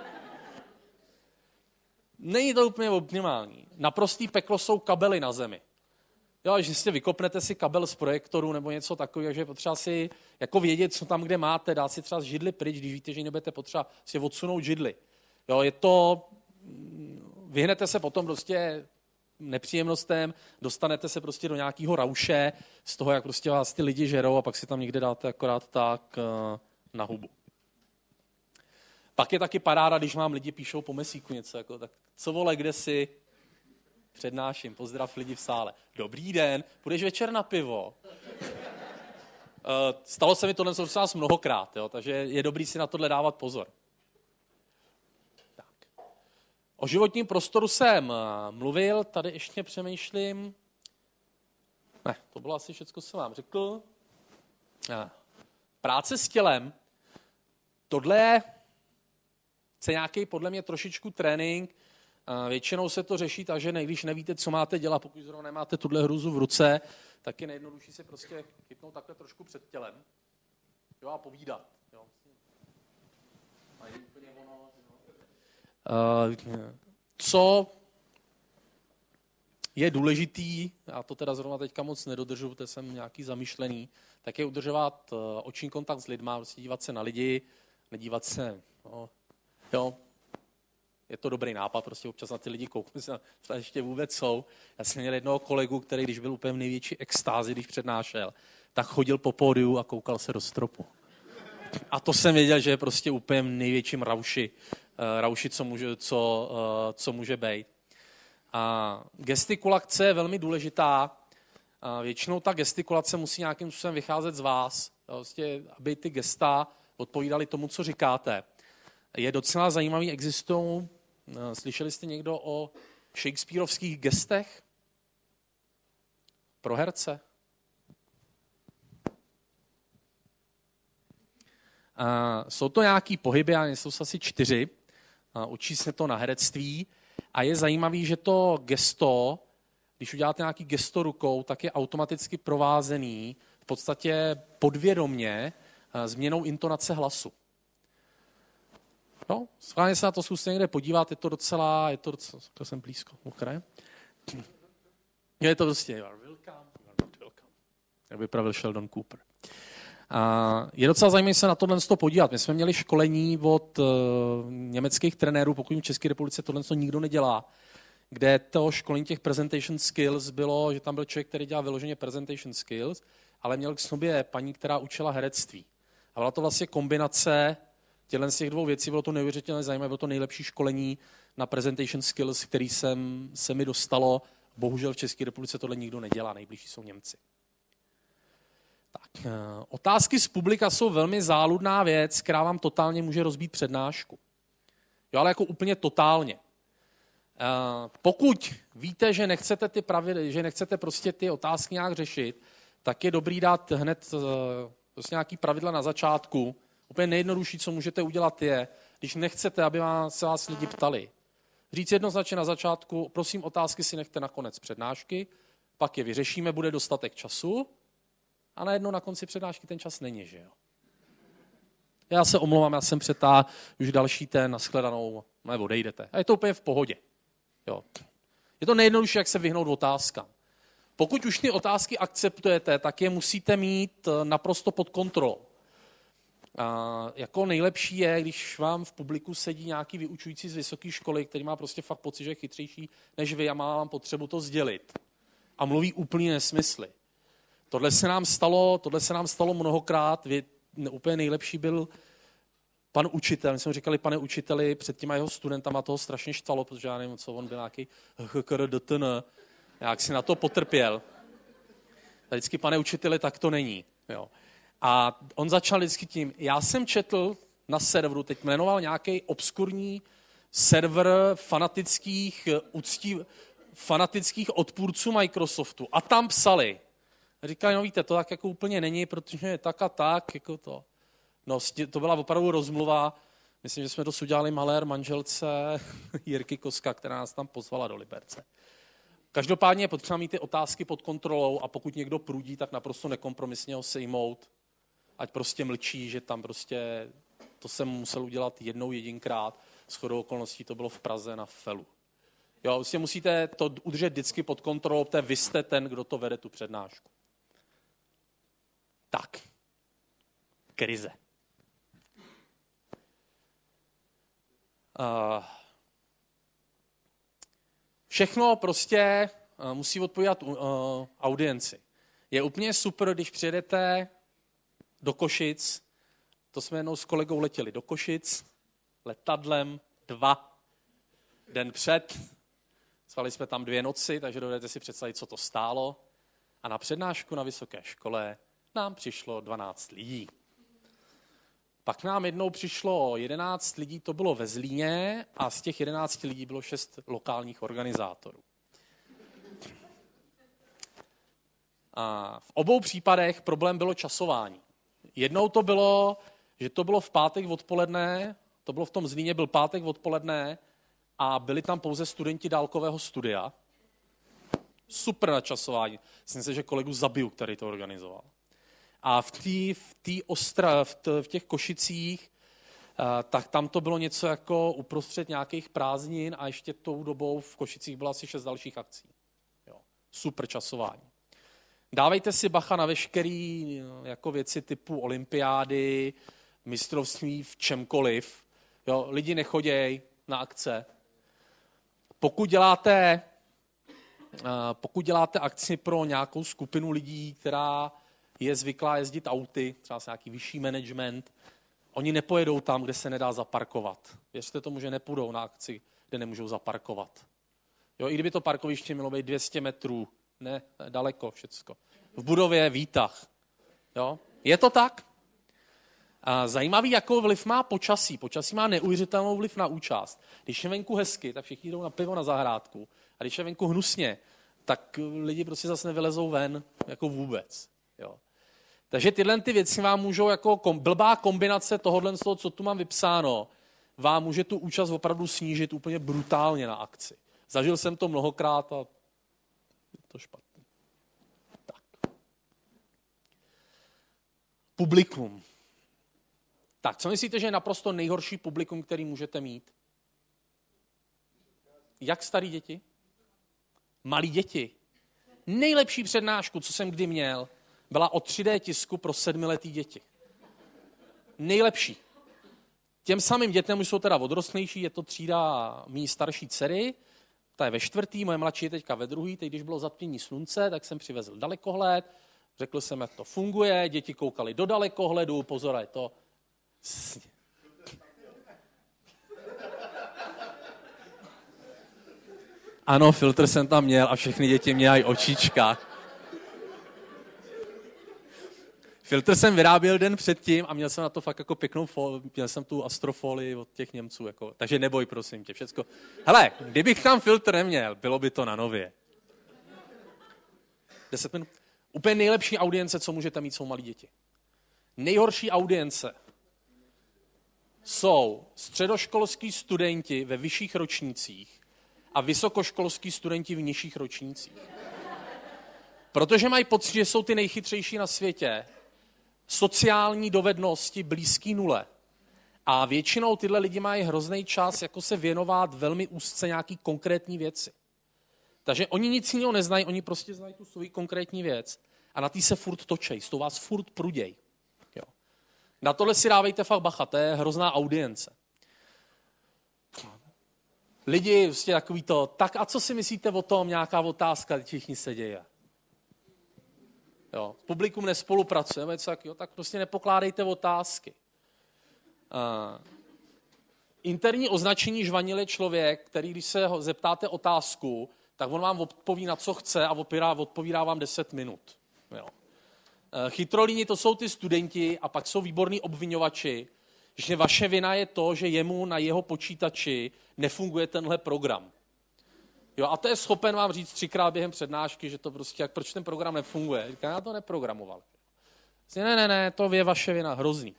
Není to úplně optimální. Naprostý peklo jsou kabely na zemi. Jo, že si vykopnete si kabel z projektoru nebo něco takového, že je potřeba si jako vědět, co tam kde máte, dát si třeba z židli pryč, když víte, že nebudete potřeba si odsunout židli. Jo, je to, vyhnete se potom prostě nepříjemnostem, dostanete se prostě do nějakého rauše z toho, jak prostě vás ty lidi žerou a pak si tam někde dáte akorát tak na hubu. Pak je taky paráda, když vám lidi píšou po mesíku něco, jako tak co vole, kde jsi? Přednáším, pozdrav lidi v sále. Dobrý den, půjdeš večer na pivo? Stalo se mi tohle s vás mnohokrát, jo, takže je dobrý si na tohle dávat pozor. Tak. O životním prostoru jsem mluvil, tady ještě přemýšlím. Ne, to bylo asi všechno, co jsem vám řekl. Práce s tělem, tohle je nějaký podle mě trošičku trénink. Většinou se to řeší tak, že když nevíte, co máte dělat, pokud zrovna nemáte tuhle hruzu v ruce, tak je nejjednodušší se prostě chytnout takhle trošku před tělem, jo, a povídat. Jo. Co je důležitý, já to teda zrovna teďka moc nedodržu, protože jsem nějaký zamýšlený, tak je udržovat oční kontakt s lidma, prostě dívat se na lidi, nedívat se, no, jo, je to dobrý nápad, prostě občas na ty lidi kouknu, co ještě vůbec jsou. Já jsem měl jednoho kolegu, který, když byl úplně v největší extázi, když přednášel, tak chodil po pódiu a koukal se do stropu. A to jsem věděl, že je prostě úplně v největším rauši, rauši co, může, co, co může být. A gestikulace je velmi důležitá. A většinou ta gestikulace musí nějakým způsobem vycházet z vás, prostě, aby ty gesta odpovídaly tomu, co říkáte. Je docela zajímavý, existují, slyšeli jste někdo o shakespearovských gestech pro herce? A jsou to nějaký pohyby, a jsou asi čtyři, a učí se to na herectví a je zajímavý, že to gesto, když uděláte nějaký gesto rukou, tak je automaticky provázený v podstatě podvědomně změnou intonace hlasu. No, schválně se na to zkuste někde podívat, je to docela, je to docela, to jsem blízko, okraj. Je to prostě, you are welcome, you are not welcome. Jak vypravil Sheldon Cooper. A je docela zajímavé se na tohle podívat. My jsme měli školení od uh, německých trenérů, pokud v České republice tohle nikdo nedělá, kde to školení těch presentation skills bylo, že tam byl člověk, který dělal vyloženě presentation skills, ale měl k sobě paní, která učila herectví. A byla to vlastně kombinace těchto z těch dvou věcí, bylo to neuvěřitelně zajímavé, bylo to nejlepší školení na presentation skills, který jsem, se mi dostalo. Bohužel v České republice tohle nikdo nedělá, nejbližší jsou Němci. Tak, otázky z publika jsou velmi záludná věc, která vám totálně může rozbít přednášku. Jo, ale jako úplně totálně. Pokud víte, že nechcete, ty pravidla, že nechcete prostě ty otázky nějak řešit, tak je dobrý dát hned prostě nějaký pravidla na začátku. Úplně nejjednodušší, co můžete udělat, je, když nechcete, aby vás, se vás lidi ptali, říct jednoznačně na začátku, prosím, otázky si nechte na konec přednášky, pak je vyřešíme, bude dostatek času a najednou na konci přednášky ten čas není, že jo. Já se omlouvám, já jsem přetáhl už další ten, nashledanou, nebo odejdete. A je to úplně v pohodě. Jo. Je to nejjednodušší, jak se vyhnout otázkám. Pokud už ty otázky akceptujete, tak je musíte mít naprosto pod kontrolou. A jako nejlepší je, když vám v publiku sedí nějaký vyučující z vysoké školy, který má prostě fakt pocit, že je chytřejší než vy a má vám potřebu to sdělit. A mluví úplný nesmysly. Tohle se nám stalo, tohle se nám stalo mnohokrát. Vy, úplně nejlepší byl pan učitel. My jsme říkali, pane učiteli, před těma jeho studentama toho strašně štvalo, protože já nevím, co on byl nějaký H K R D T N. Jak si na to potrpěl. A vždycky, pane učiteli, tak to není. Jo. A on začal vždycky tím, já jsem četl na serveru, teď jmenoval nějaký obskurní server fanatických, uctí, fanatických odpůrců Microsoftu. A tam psali. Říkali, no víte, to tak jako úplně není, protože je tak a tak, jako to. No, to byla opravdu rozmluva. Myslím, že jsme to udělali malér manželce Jirky Koska, která nás tam pozvala do Liberce. Každopádně je potřeba mít ty otázky pod kontrolou a pokud někdo prudí, tak naprosto nekompromisně ho sejmout, ať prostě mlčí, že tam prostě, to jsem musel udělat jednou jedinkrát, shodou okolností to bylo v Praze na Felu. Jo, prostě musíte to udržet vždycky pod kontrolou, protože vy jste ten, kdo to vede tu přednášku. Tak. Krize. Uh, všechno prostě uh, musí odpovídat uh, audienci. Je úplně super, když přijedete do Košic, to jsme jednou s kolegou letěli do Košic, letadlem dva, den před, spali jsme tam dvě noci, takže dovedete si představit, co to stálo. A na přednášku na vysoké škole nám přišlo dvanáct lidí. Pak nám jednou přišlo jedenáct lidí, to bylo ve Zlíně, a z těch jedenácti lidí bylo šest lokálních organizátorů. A v obou případech problém bylo časování. Jednou to bylo, že to bylo v pátek odpoledne, to bylo v tom Zlíně, byl pátek odpoledne a byli tam pouze studenti dálkového studia. Super načasování. Myslím si, že kolegu zabiju, který to organizoval. A v, tý, v, tý ostra, v, t, v těch Košicích, uh, tak tam to bylo něco jako uprostřed nějakých prázdnin a ještě tou dobou v Košicích bylo asi šest dalších akcí. Jo. Super časování. Dávejte si bacha na veškerý jako věci typu olympiády, mistrovství v čemkoliv. Jo. Lidi nechoděj na akce. Pokud děláte, uh, pokud děláte akci pro nějakou skupinu lidí, která je zvyklá jezdit auty, třeba s nějaký vyšší management, oni nepojedou tam, kde se nedá zaparkovat. Věřte tomu, že nepůjdou na akci, kde nemůžou zaparkovat. Jo, i kdyby to parkoviště mělo být dvě stě metrů, ne, daleko všecko. V budově výtah. Jo, je to tak? A zajímavý, jakou vliv má počasí. Počasí má neuvěřitelnou vliv na účast. Když je venku hezky, tak všichni jdou na pivo na zahrádku. A když je venku hnusně, tak lidi prostě zase nevylezou ven jako vůbec. Jo. Takže tyhle ty věci vám můžou jako kom, blbá kombinace tohohle, co tu mám vypsáno, vám může tu účast opravdu snížit úplně brutálně na akci. Zažil jsem to mnohokrát a je to špatný. Tak. Publikum. Tak, co myslíte, že je naprosto nejhorší publikum, který můžete mít? Jak starý děti? Malí děti. Nejlepší přednášku, co jsem kdy měl, byla o tři dé tisku pro sedmiletý děti. Nejlepší. Těm samým dětem už jsou teda odrostlejší, je to třída mý starší dcery, ta je ve čtvrtý, moje mladší je teďka ve druhý, teď když bylo zatmění slunce, tak jsem přivezl dalekohled, řekl jsem, jak to funguje, děti koukali do dalekohledu, pozor, je to... Ano, filtr jsem tam měl a všechny děti měly očička. Filtr jsem vyráběl den předtím a měl jsem na to fakt jako pěknou folii, měl jsem tu astrofolii od těch Němců, jako, takže neboj, prosím tě, všecko. Hele, kdybych tam filtr neměl, bylo by to na nově. Deset minut. Úplně nejlepší audience, co můžete mít, jsou malí děti. Nejhorší audience jsou středoškolský studenti ve vyšších ročnících a vysokoškolský studenti v nižších ročnících. Protože mají pocit, že jsou ty nejchytřejší na světě, sociální dovednosti blízký nule. A většinou tyhle lidi mají hrozný čas jako se věnovat velmi úzce nějaký konkrétní věci. Takže oni nic jiného neznají, oni prostě znají tu svou konkrétní věc a na tý se furt točej, s tou vás furt pruděj. Jo. Na tohle si dávejte fakt bacha, to je hrozná audience. Lidi, prostě takový to, tak a co si myslíte o tom, nějaká otázka, všichni se děje. Jo. Publikum nespolupracuje, něco takového, tak prostě nepokládejte otázky. Uh, interní označení žvanil je člověk, který, když se ho zeptáte otázku, tak on vám odpoví na co chce a opírá, odpovídá vám deset minut. Jo. Uh, chytrolíni to jsou ty studenti a pak jsou výborní obvinovači, že vaše vina je to, že jemu na jeho počítači nefunguje tenhle program. Jo, a to je schopen vám říct třikrát během přednášky, že to prostě, jak proč ten program nefunguje. Říká, já to neprogramoval. Ne, ne, ne, to je vaše vina, hrozný.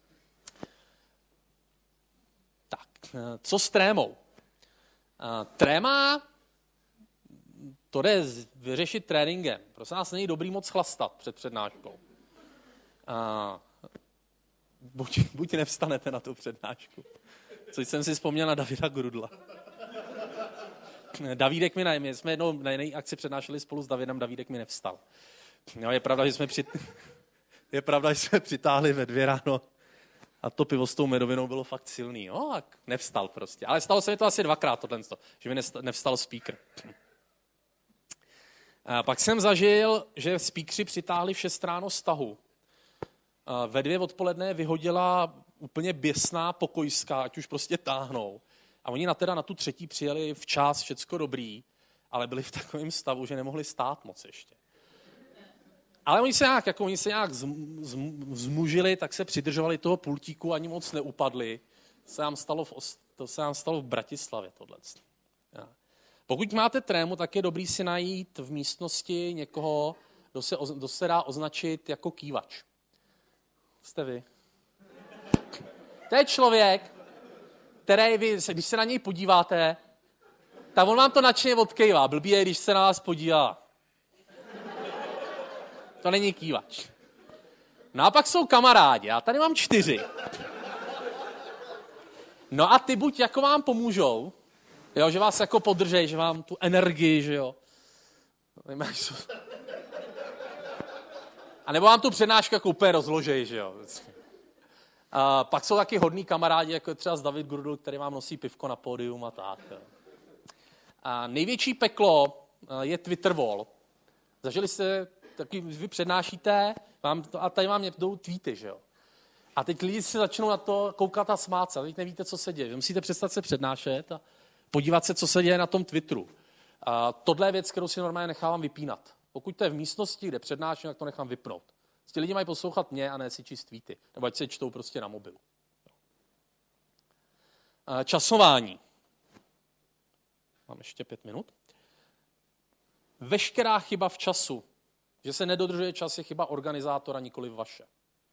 Tak, co s trémou? Tréma, to jde vyřešit tréninkem. Prosím nás, není dobrý moc chlastat před přednáškou. Buď, buď nevstanete na tu přednášku. Což jsem si vzpomněl na Davida Grudla. Davídek mi ne, my jsme jednou na jiné akci přednášeli spolu s Davidem, Davídek mi nevstal. No, je pravda, že jsme, při... je pravda, že jsme přitáhli ve dvě ráno a to pivo s tou medovinou bylo fakt silný. No, tak nevstal prostě. Ale stalo se mi to asi dvakrát tohle, že mi nevstal speaker. A pak jsem zažil, že speakři přitáhli v šest ráno stahu. A ve dvě odpoledne vyhodila úplně běsná pokojská, ať už prostě táhnou. A oni na teda na tu třetí přijeli včas, všecko dobrý, ale byli v takovém stavu, že nemohli stát moc ještě. Ale oni se nějak, jako oni se nějak zm, zm, zmužili, tak se přidržovali toho pultíku, ani moc neupadli. To se nám stalo v, to se nám stalo v Bratislavě tohle. Ja. Pokud máte trému, tak je dobrý si najít v místnosti někoho, kdo se, kdo se dá označit jako kývač. Jste vy. To je člověk, který vy, když se na něj podíváte, tak on vám to nadšeně odkejvá. Blbý je, když se na vás podívá. To není kývač. No a pak jsou kamarádi. Já tady mám čtyři. No a ty buď jako vám pomůžou, jo, že vás jako podržej, že vám tu energii, že jo. A nebo vám tu přednášku jako úplně rozložej, že jo. A pak jsou taky hodní kamarádi, jako třeba s David Grudl, který vám nosí pivko na pódium a tak. Jo. A největší peklo je Twitter wall. Zažili jste, taky vy přednášíte, vám to, a tady vám jdou tweety, že jo. A teď lidi si začnou na to koukat a smát se, a teď nevíte, co se děje. Vy musíte přestat se přednášet a podívat se, co se děje na tom Twitteru. A tohle je věc, kterou si normálně nechávám vypínat. Pokud to je v místnosti, kde přednáším, tak to nechám vypnout. Ti lidi mají poslouchat mě a ne si číst tweety. Nebo ať se čtou prostě na mobilu. Časování. Mám ještě pět minut. Veškerá chyba v času, že se nedodržuje čas, je chyba organizátora, nikoli vaše.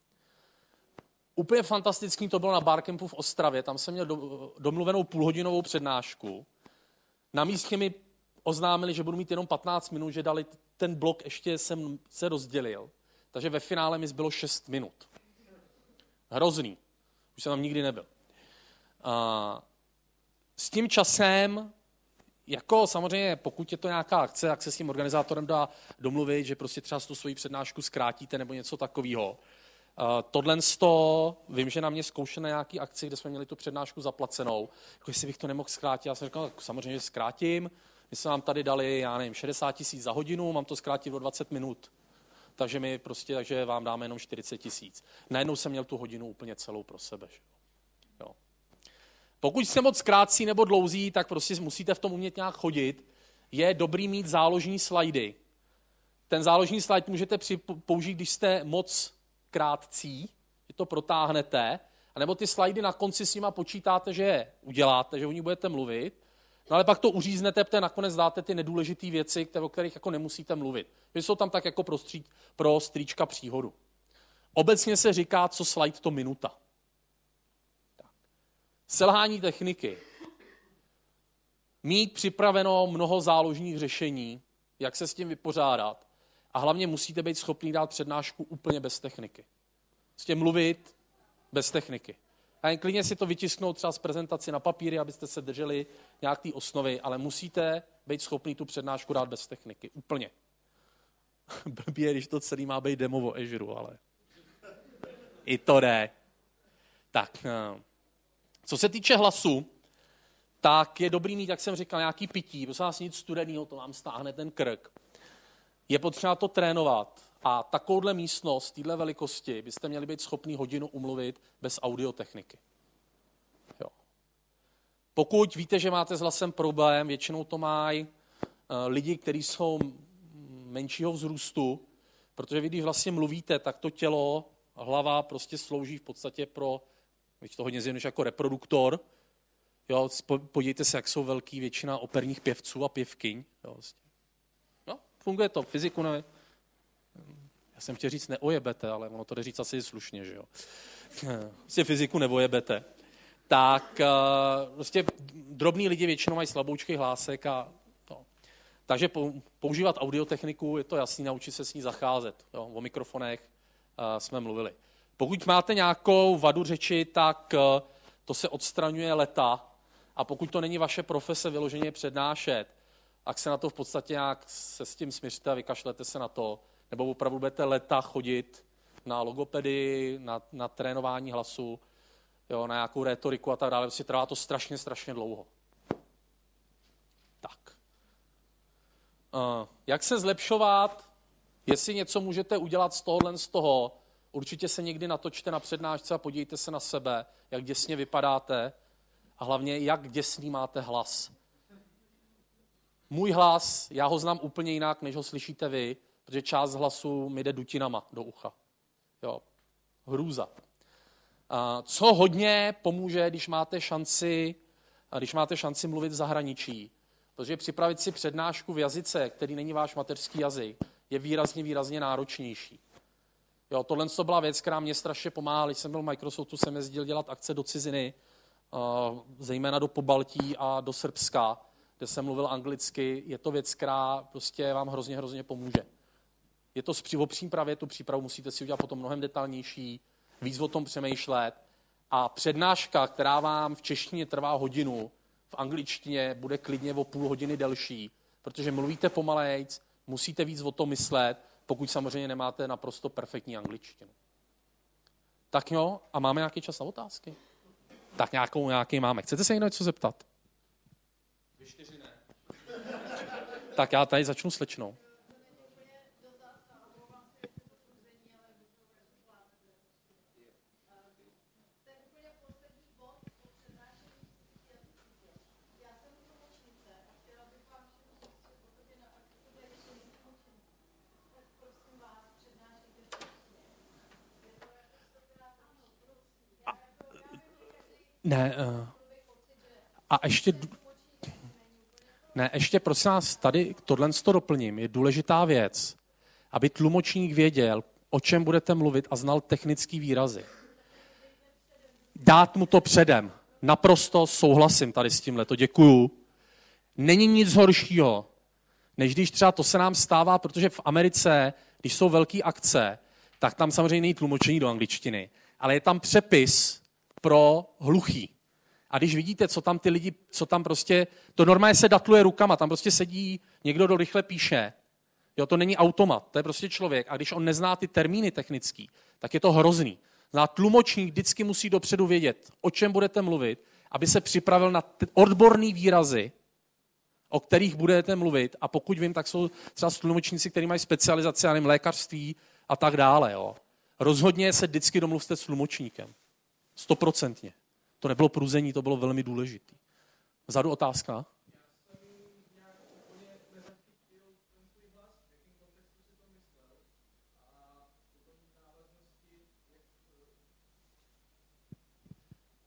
Úplně fantastický to bylo na Barcampu v Ostravě. Tam jsem měl do, domluvenou půlhodinovou přednášku. Na místě mi oznámili, že budu mít jenom patnáct minut, že dali ten blok, ještě jsem se rozdělil. Takže ve finále mi zbylo šest minut. Hrozný. Už jsem tam nikdy nebyl. A s tím časem, jako samozřejmě, pokud je to nějaká akce, tak se s tím organizátorem dá domluvit, že prostě třeba tu svoji přednášku zkrátíte nebo něco takového. Tohle z toho, vím, že na mě zkoušel na nějaký akci, kde jsme měli tu přednášku zaplacenou, jako jestli bych to nemohl zkrátit. Já jsem říkal, tak samozřejmě, že zkrátím. My jsme vám tady dali, já nevím, šedesát tisíc za hodinu, mám to zkrátit o dvacet minut. Takže my prostě, takže vám dáme jenom čtyřicet tisíc. Najednou jsem měl tu hodinu úplně celou pro sebe. Jo. Pokud jste moc krátcí nebo dlouzí, tak prostě musíte v tom umět nějak chodit. Je dobrý mít záložní slajdy. Ten záložní slide můžete použít, když jste moc krátcí, že to protáhnete, anebo ty slajdy na konci s nima počítáte, že je uděláte, že o ní budete mluvit, no ale pak to uříznete, protože nakonec dáte ty nedůležité věci, které, o kterých jako nemusíte mluvit. Že jsou tam tak jako pro, stří, pro strýčka příhodu. Obecně se říká, co slide to minuta. Tak. Selhání techniky. Mít připraveno mnoho záložních řešení, jak se s tím vypořádat. A hlavně musíte být schopný dát přednášku úplně bez techniky. Prostě mluvit bez techniky. A jen klidně si to vytisknout třeba z prezentaci na papíry, abyste se drželi nějak té osnovy, ale musíte být schopný tu přednášku dát bez techniky. Úplně. Blbě, když to celý má být demo o Azure, ale i to jde. Tak, co se týče hlasu, tak je dobrý mít, jak jsem říkal, nějaký pití. Prosím vás, nic studeného, to vám stáhne ten krk. Je potřeba to trénovat. A takovouhle místnost, téhle velikosti, byste měli být schopný hodinu umluvit bez audiotechniky. Jo. Pokud víte, že máte s hlasem problém, většinou to mají uh, lidi, kteří jsou menšího vzrůstu, protože vy, když vlastně mluvíte, tak to tělo, hlava prostě slouží v podstatě pro, když to hodně zjevněš jako reproduktor. Jo, podívejte se, jak jsou velký většina operních pěvců a pěvkyň. Jo, vlastně. No, funguje to, fyziku nevím. Já jsem chtěl říct neojebete, ale ono to jde říct asi slušně, že jo. Prostě fyziku neojebete. Tak prostě drobní lidi většinou mají slaboučký hlásek a to. Takže používat audiotechniku, je to jasný, naučit se s ní zacházet. Jo. O mikrofonech jsme mluvili. Pokud máte nějakou vadu řeči, tak to se odstraňuje leta a pokud to není vaše profese vyloženě přednášet, tak se na to v podstatě nějak se s tím smiřte a vykašlete se na to, nebo opravdu budete leta chodit na logopedii, na, na trénování hlasu, jo, na nějakou rétoriku a tak dále. Prostě trvá to strašně, strašně dlouho. Tak. Uh, jak se zlepšovat? Jestli něco můžete udělat z tohohle z toho, určitě se někdy natočte na přednášce a podívejte se na sebe, jak děsně vypadáte a hlavně, jak děsný máte hlas. Můj hlas, já ho znám úplně jinak, než ho slyšíte vy, protože část hlasu mi jde dutinama do ucha. Jo, hrůza. A co hodně pomůže, když máte šanci, když máte šanci mluvit v zahraničí, protože připravit si přednášku v jazyce, který není váš mateřský jazyk, je výrazně, výrazně náročnější. Jo, tohle to byla věc, která mě strašně pomáhala. Když jsem byl v Microsoftu, jsem jezdil dělat akce do ciziny, zejména do Pobaltí a do Srbska, kde jsem mluvil anglicky. Je to věc, která prostě vám hrozně, hrozně pomůže. Je to o přípravě, tu přípravu musíte si udělat potom mnohem detailnější, víc o tom přemýšlet. A přednáška, která vám v češtině trvá hodinu, v angličtině bude klidně o půl hodiny delší, protože mluvíte pomalejc, musíte víc o tom myslet, pokud samozřejmě nemáte naprosto perfektní angličtinu. Tak jo, a máme nějaký čas na otázky? Tak nějakou, nějaký máme. Chcete se někdo něco zeptat? Vy čtyři ne. Tak já tady začnu slečnou. Ne, uh, a ještě, ne, ještě prosím vás, tady tohle to doplním, je důležitá věc, aby tlumočník věděl, o čem budete mluvit a znal technický výrazy. Dát mu to předem. Naprosto souhlasím tady s tímhle, to děkuju. Není nic horšího, než když třeba to se nám stává, protože v Americe, když jsou velké akce, tak tam samozřejmě není tlumočení do angličtiny, ale je tam přepis pro hluchý. A když vidíte, co tam ty lidi, co tam prostě, to normálně se datluje rukama, tam prostě sedí někdo, kdo rychle píše. Jo, to není automat, to je prostě člověk. A když on nezná ty termíny technický, tak je to hrozný. Zná tlumočník vždycky musí dopředu vědět, o čem budete mluvit, aby se připravil na t- odborný výrazy, o kterých budete mluvit. A pokud vím, tak jsou třeba tlumočníci, kteří mají specializaci, já nevím, lékařství a tak dále. Jo. Rozhodně se vždycky domluvte s tlumočníkem. Stoprocentně. To nebylo průzení, to bylo velmi důležité. Vzadu otázka.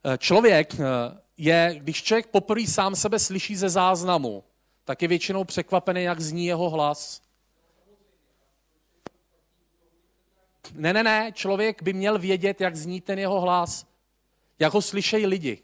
Člověk je, když člověk poprvé sám sebe slyší ze záznamu, tak je většinou překvapený, jak zní jeho hlas. Ne, ne, ne, člověk by měl vědět, jak zní ten jeho hlas, jak ho slyšejí lidi.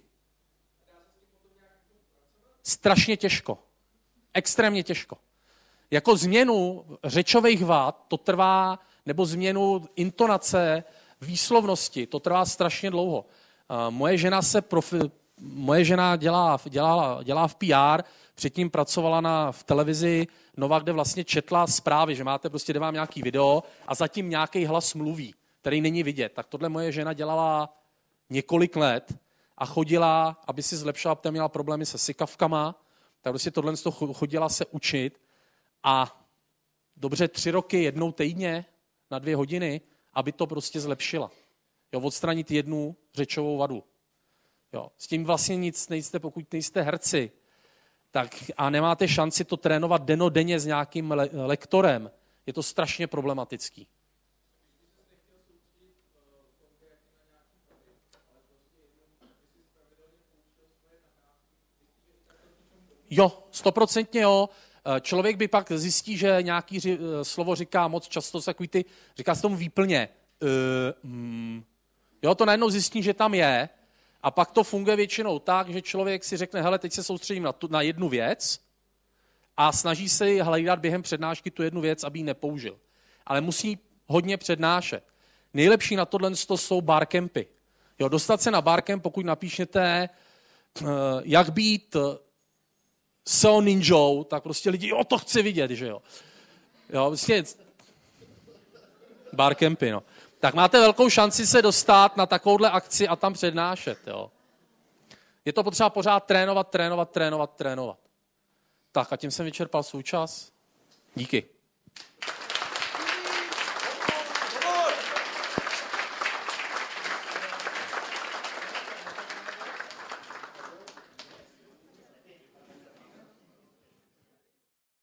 Strašně těžko. Extrémně těžko. Jako změnu řečových vad to trvá, nebo změnu intonace, výslovnosti, to trvá strašně dlouho. Moje žena se profi, moje žena dělá, dělá, dělá v P R, předtím pracovala na, v televizi Nova, kde vlastně četla zprávy, že máte prostě, jde vám nějaký video a zatím nějaký hlas mluví, který není vidět. Tak tohle moje žena dělala několik let a chodila, aby si zlepšila, protože měla problémy se sykavkama, tak prostě tohle chodila se učit a dobře tři roky jednou týdně na dvě hodiny, aby to prostě zlepšila. Jo, odstranit jednu řečovou vadu. Jo, s tím vlastně nic nejste, pokud nejste herci, tak a nemáte šanci to trénovat denodenně s nějakým le- lektorem, je to strašně problematický. Jo, stoprocentně jo. Člověk by pak zjistí, že nějaký ři, slovo říká moc často, takový ty, říká se tomu výplně. Uh, mm. Jo, to najednou zjistí, že tam je a pak to funguje většinou tak, že člověk si řekne, hele, teď se soustředím na, tu, na jednu věc a snaží se hledat během přednášky tu jednu věc, aby ji nepoužil. Ale musí hodně přednášet. Nejlepší na tohle jsou barcampy. Jo, dostat se na barcamp, pokud napíšete, uh, jak být S E O ninjou, tak prostě lidi, jo, to chci vidět, že jo. Jo, prostě barcampy, no. Tak máte velkou šanci se dostat na takovouhle akci a tam přednášet, jo. Je to potřeba pořád trénovat, trénovat, trénovat, trénovat. Tak a tím jsem vyčerpal svůj čas. Díky.